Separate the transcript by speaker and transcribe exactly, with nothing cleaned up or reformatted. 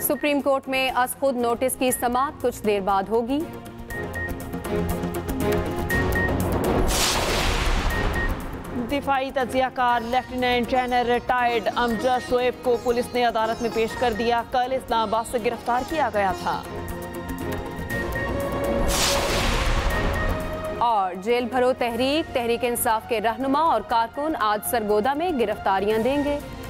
Speaker 1: Supreme court में अज खुद notice की समाअत कुछ देर बाद होगी।
Speaker 2: दिफाई तजियाकार lieutenant general retired Amjad Shoaib को पुलिस ने अदालत में पेश कर दिया। कल इस्लामाबाद से गिरफ्तार किया गया था।
Speaker 1: और जेल भरो तहरीक तहरीक इंसाफ के रहनुमा और कारकुन आज सरगोदा में गिरफ्तारियां देंगे।